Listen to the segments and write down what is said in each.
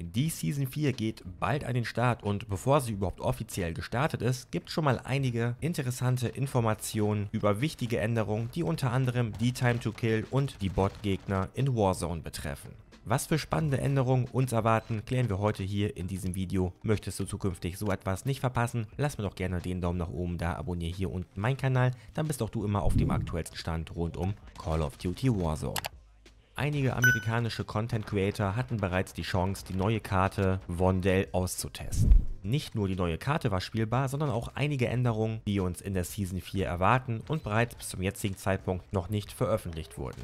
Die Season 4 geht bald an den Start und bevor sie überhaupt offiziell gestartet ist, gibt es schon mal einige interessante Informationen über wichtige Änderungen, die unter anderem die Time to Kill und die Bot-Gegner in Warzone betreffen. Was für spannende Änderungen uns erwarten, klären wir heute hier in diesem Video. Möchtest du zukünftig so etwas nicht verpassen, lass mir doch gerne den Daumen nach oben da, abonniere hier unten meinen Kanal, dann bist auch du immer auf dem aktuellsten Stand rund um Call of Duty Warzone. Einige amerikanische Content Creator hatten bereits die Chance, die neue Karte Vondel auszutesten. Nicht nur die neue Karte war spielbar, sondern auch einige Änderungen, die uns in der Season 4 erwarten und bereits bis zum jetzigen Zeitpunkt noch nicht veröffentlicht wurden.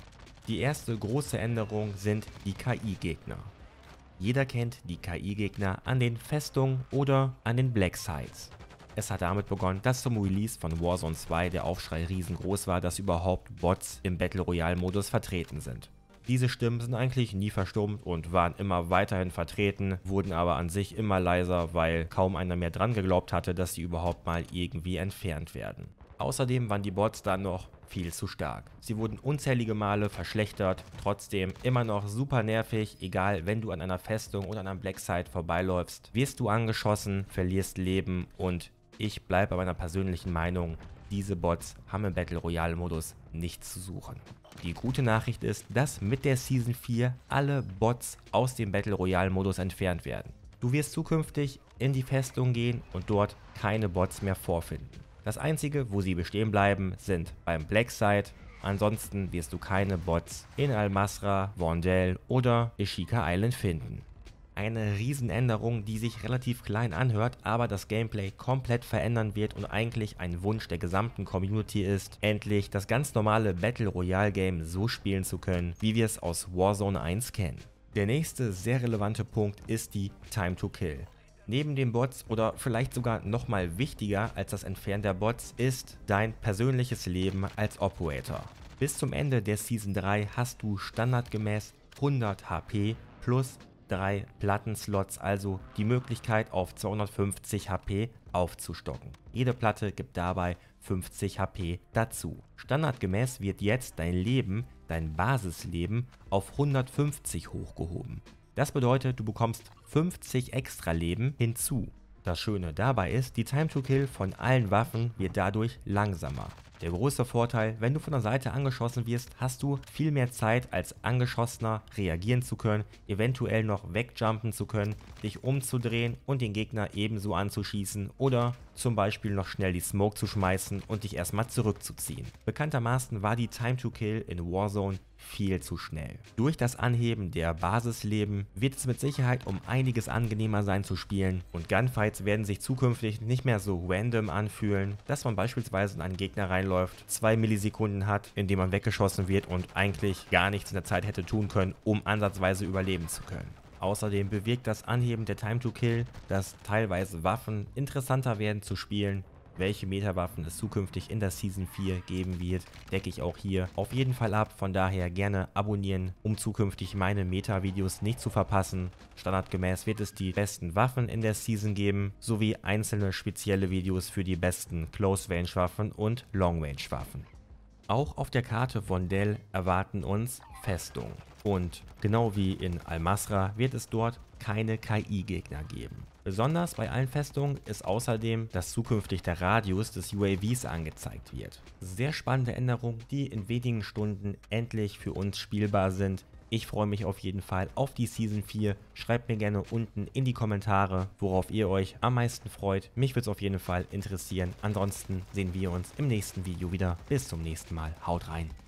Die erste große Änderung sind die KI-Gegner. Jeder kennt die KI-Gegner an den Festungen oder an den Black Sites. Es hat damit begonnen, dass zum Release von Warzone 2 der Aufschrei riesengroß war, dass überhaupt Bots im Battle Royale Modus vertreten sind. Diese Stimmen sind eigentlich nie verstummt und waren immer weiterhin vertreten, wurden aber an sich immer leiser, weil kaum einer mehr dran geglaubt hatte, dass sie überhaupt mal irgendwie entfernt werden. Außerdem waren die Bots dann noch viel zu stark. Sie wurden unzählige Male verschlechtert, trotzdem immer noch super nervig, egal wenn du an einer Festung oder an einem Black Site vorbeiläufst, wirst du angeschossen, verlierst Leben und ich bleibe bei meiner persönlichen Meinung, diese Bots haben im Battle Royale Modus nichts zu suchen. Die gute Nachricht ist, dass mit der Season 4 alle Bots aus dem Battle Royale Modus entfernt werden. Du wirst zukünftig in die Festung gehen und dort keine Bots mehr vorfinden. Das einzige, wo sie bestehen bleiben, sind beim Black Site. Ansonsten wirst du keine Bots in Al-Masra, Vondel oder Ishika Island finden. Eine Riesenänderung, die sich relativ klein anhört, aber das Gameplay komplett verändern wird und eigentlich ein Wunsch der gesamten Community ist, endlich das ganz normale Battle Royale Game so spielen zu können, wie wir es aus Warzone 1 kennen. Der nächste sehr relevante Punkt ist die Time to Kill. Neben den Bots oder vielleicht sogar nochmal wichtiger als das Entfernen der Bots ist dein persönliches Leben als Operator. Bis zum Ende der Season 3 hast du standardgemäß 100 HP plus 3 Plattenslots, also die Möglichkeit auf 250 HP aufzustocken. Jede Platte gibt dabei 50 HP dazu. Standardgemäß wird jetzt dein Leben, dein Basisleben auf 150 hochgehoben. Das bedeutet, du bekommst 50 extra Leben hinzu. Das Schöne dabei ist, die Time to Kill von allen Waffen wird dadurch langsamer. Der große Vorteil, wenn du von der Seite angeschossen wirst, hast du viel mehr Zeit als Angeschossener reagieren zu können, eventuell noch wegjumpen zu können, dich umzudrehen und den Gegner ebenso anzuschießen oder zum Beispiel noch schnell die Smoke zu schmeißen und dich erstmal zurückzuziehen. Bekanntermaßen war die Time to Kill in Warzone viel zu schnell. Durch das Anheben der Basisleben wird es mit Sicherheit um einiges angenehmer sein zu spielen und Gunfights werden sich zukünftig nicht mehr so random anfühlen, dass man beispielsweise in einen Gegner reinläuft, 2 Millisekunden hat, in dem man weggeschossen wird und eigentlich gar nichts in der Zeit hätte tun können, um ansatzweise überleben zu können. Außerdem bewirkt das Anheben der Time to Kill, dass teilweise Waffen interessanter werden zu spielen. Welche Meta-Waffen es zukünftig in der Season 4 geben wird, decke ich auch hier auf jeden Fall ab. Von daher gerne abonnieren, um zukünftig meine Meta-Videos nicht zu verpassen. Standardgemäß wird es die besten Waffen in der Season geben, sowie einzelne spezielle Videos für die besten Close-Range-Waffen und Long-Range-Waffen. Auch auf der Karte Vondel erwarten uns Festungen. Und genau wie in Al-Masra wird es dort keine KI-Gegner geben. Besonders bei allen Festungen ist außerdem, dass zukünftig der Radius des UAVs angezeigt wird. Sehr spannende Änderungen, die in wenigen Stunden endlich für uns spielbar sind. Ich freue mich auf jeden Fall auf die Season 4. Schreibt mir gerne unten in die Kommentare, worauf ihr euch am meisten freut. Mich würde es auf jeden Fall interessieren. Ansonsten sehen wir uns im nächsten Video wieder. Bis zum nächsten Mal. Haut rein.